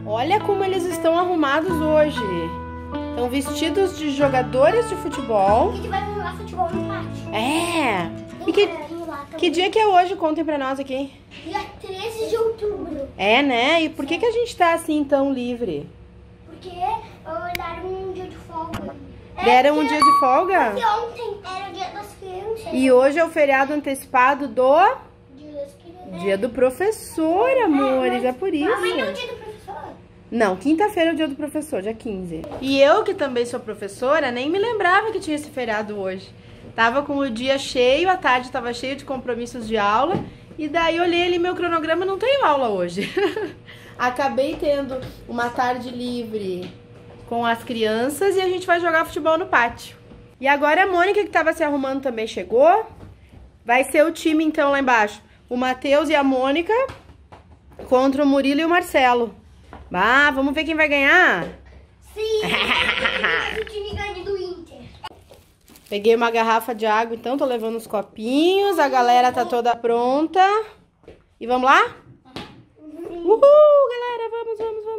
Olha como eles estão arrumados hoje. Estão vestidos de jogadores de futebol. A gente vai jogar futebol no pátio. É. E que dia que é hoje? Contem pra nós aqui. Dia 13 de outubro. É, né? E por que a gente tá assim tão livre? Porque deram um dia de folga. Deram um dia de folga? Porque ontem era o dia das crianças. E hoje é o feriado antecipado do Dia das crianças. dia do professor, amores. É por isso. Amanhã é o dia do professor. Não, quinta-feira é o dia do professor, dia 15. E eu, que também sou professora, nem me lembrava que tinha esse feriado hoje. Tava com o dia cheio, a tarde tava cheio de compromissos de aula. E daí olhei ali meu cronograma, não tenho aula hoje. Acabei tendo uma tarde livre com as crianças e a gente vai jogar futebol no pátio. E agora a Mônica, que tava se arrumando, também chegou. Vai ser o time então lá embaixo. O Matheus e a Mônica contra o Murilo e o Marcelo. Ah, vamos ver quem vai ganhar? Sim, o time ganha do Inter. Peguei uma garrafa de água, então tô levando os copinhos. A galera tá toda pronta. E vamos lá? Uhul, galera, vamos.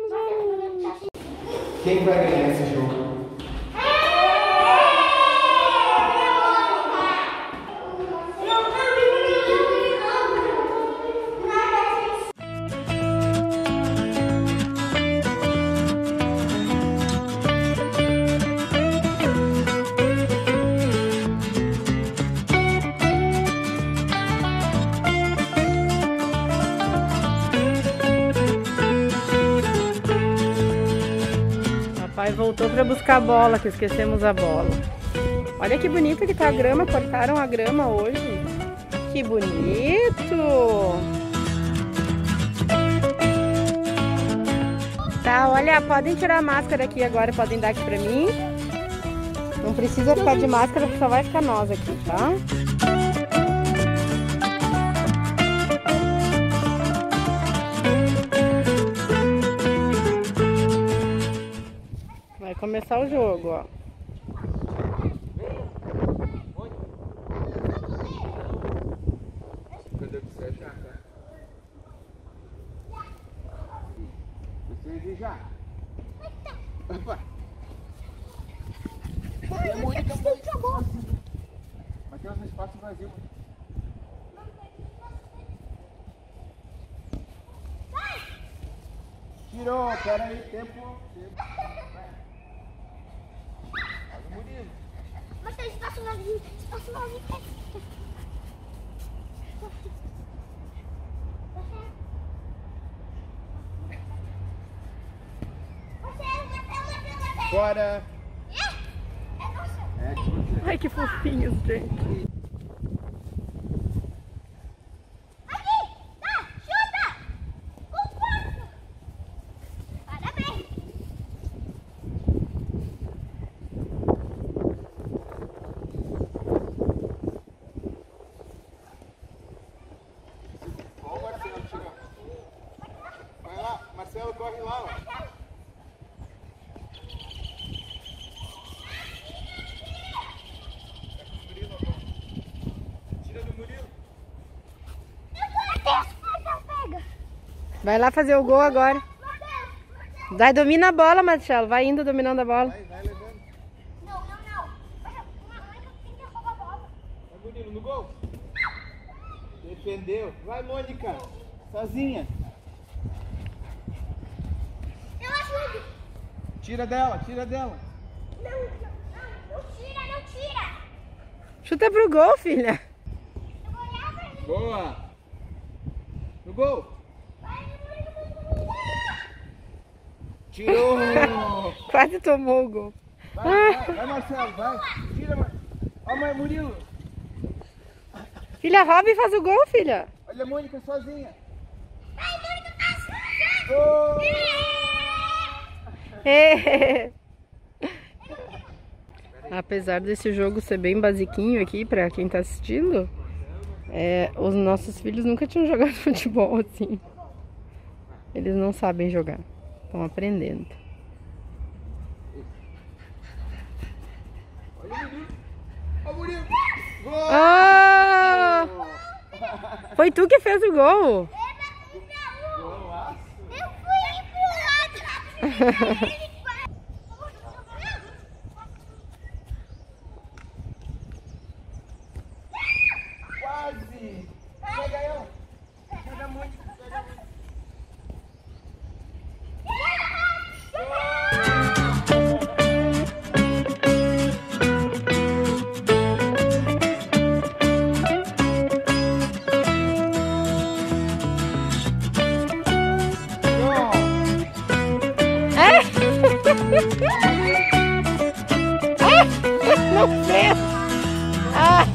Quem vai ganhar esse jogo? Papai voltou pra buscar a bola, que esquecemos a bola. Olha que bonita que tá a grama, cortaram a grama hoje. Que bonito! Tá, olha, podem tirar a máscara aqui agora, podem dar aqui pra mim. Não precisa ficar de máscara, só vai ficar nós aqui, tá? Vai começar o jogo, ó. Quando eu quiser já, tá? Você já. Opa! Matheus, no espaço vazio. Tirou, pera aí, tempo. Mas tem espaço vazio. Bora! É nossa. É de você. Ai, que fofinhos, gente. Aqui, tá, chuta. Com força. Parabéns. Ó o Marcelo, tira. Vai lá, Marcelo, corre lá, ó. Vai lá fazer o gol agora. Vai, domina a bola, Marcelo. Vai indo dominando a bola. Vai levando. Não. Uma Mônica tem que roubar a bola. Vai, Murilo, no gol. Defendeu. Vai, Mônica. Sozinha. Eu ajudo. Tira dela. Não tira. Chuta pro gol, filha. Eu vou olhar pra ele. Boa. No gol. Tirou. Quase tomou o gol. Vai, Marcelo, vai. Tira, ó, mãe, Murilo. Filha, rouba e faz o gol, filha. Olha a Mônica sozinha. Vai, Mônica, passa. Gol. Apesar desse jogo ser bem basiquinho aqui pra quem tá assistindo, os nossos filhos nunca tinham jogado futebol assim. Eles não sabem jogar, estão aprendendo. Olha o Murilo. Gol. Ah! Foi tu que fez o gol? Eu fui pro lado. Quase! Pega eu! Pega muito, pega muito. Não fez! Ah.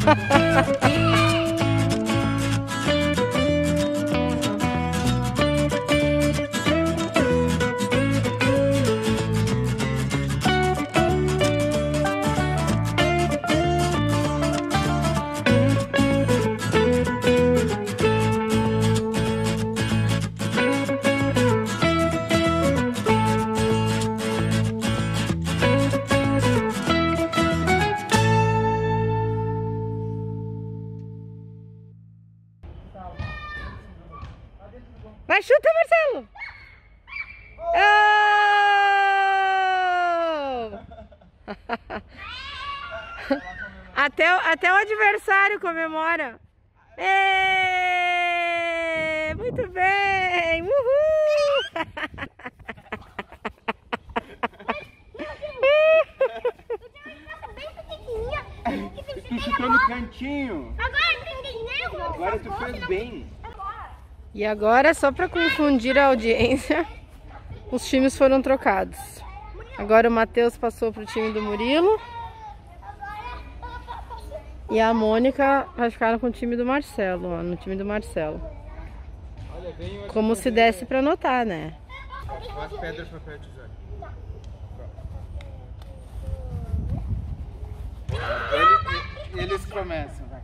Vai, chuta, Marcelo! Oh! Até o adversário comemora. Êêêê! Muito bem! Uhul! Tu chutou no cantinho. Agora tu entendeu? Agora tu fez bem. E agora, só para confundir a audiência, os times foram trocados. Agora o Matheus passou para o time do Murilo. E a Mônica vai ficar com o time do Marcelo, ó, no time do Marcelo. Como se desse para anotar, né? As pedras, papel, tesoura. Eles começam, vai.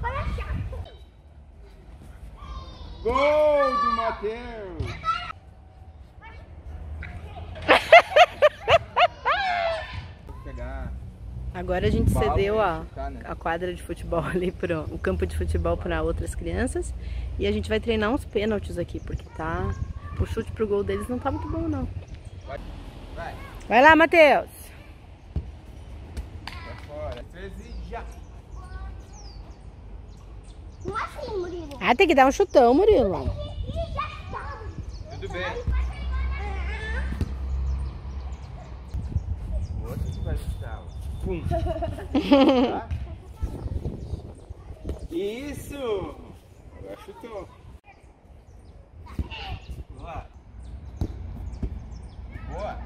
Gol do Matheus! Vou pegar. Agora a gente cedeu Bala, né? a quadra de futebol ali, o campo de futebol para outras crianças. E a gente vai treinar uns pênaltis aqui, porque o chute pro gol deles não tá muito bom, não. Vai. Vai lá, Matheus! Vai fora. 13 já. Não é assim, Murilo. Ah, tem que dar um chutão, Murilo. Ih, já está. Tudo bem. O outro vai chutar. Pum. Tá? Isso! Agora chutou. Boa. Boa.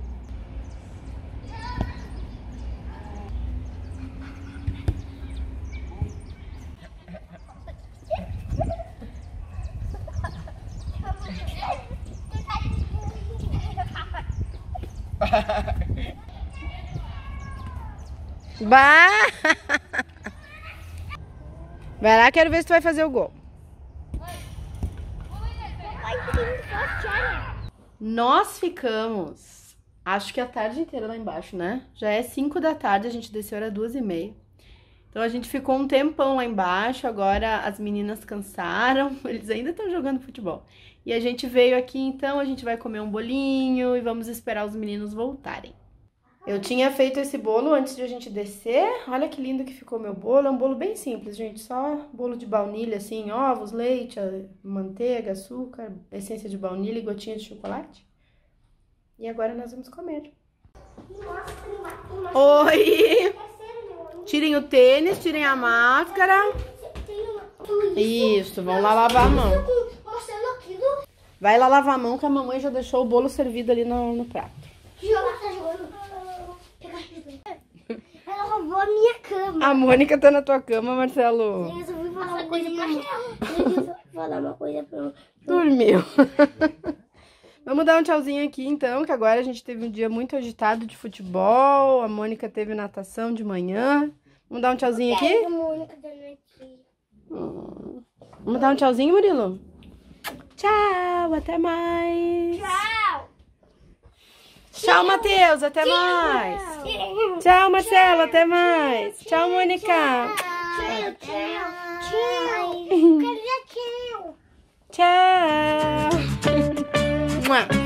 Bah! Vai lá, quero ver se tu vai fazer o gol. Nós ficamos, acho que a tarde inteira lá embaixo, né? Já é 5 da tarde, a gente desceu, era 2h30. Então a gente ficou um tempão lá embaixo, agora as meninas cansaram, eles ainda estão jogando futebol. E a gente veio aqui, então a gente vai comer um bolinho e vamos esperar os meninos voltarem. Eu tinha feito esse bolo antes de a gente descer, olha que lindo que ficou meu bolo. É um bolo bem simples, gente, só bolo de baunilha, assim, ovos, leite, manteiga, açúcar, essência de baunilha e gotinha de chocolate. E agora nós vamos comer. Oi! Tirem o tênis, tirem a máscara. Isso, vão lá lavar a mão. Vai lá lavar a mão que a mamãe já deixou o bolo servido ali no prato. Ela roubou a minha cama. A Mônica tá na tua cama, Marcelo. Eu resolvi falar uma coisa pra ela. Dormiu. Vamos dar um tchauzinho aqui, então, que agora a gente teve um dia muito agitado de futebol. A Mônica teve natação de manhã. Vamos dar um tchauzinho aqui? Vamos dar um tchauzinho, Murilo? Tchau, até mais. Tchau. Tchau, Matheus, até mais. Tchau, Marcelo, até mais. Tchau, Mônica. Tchau. Tchau. Tchau.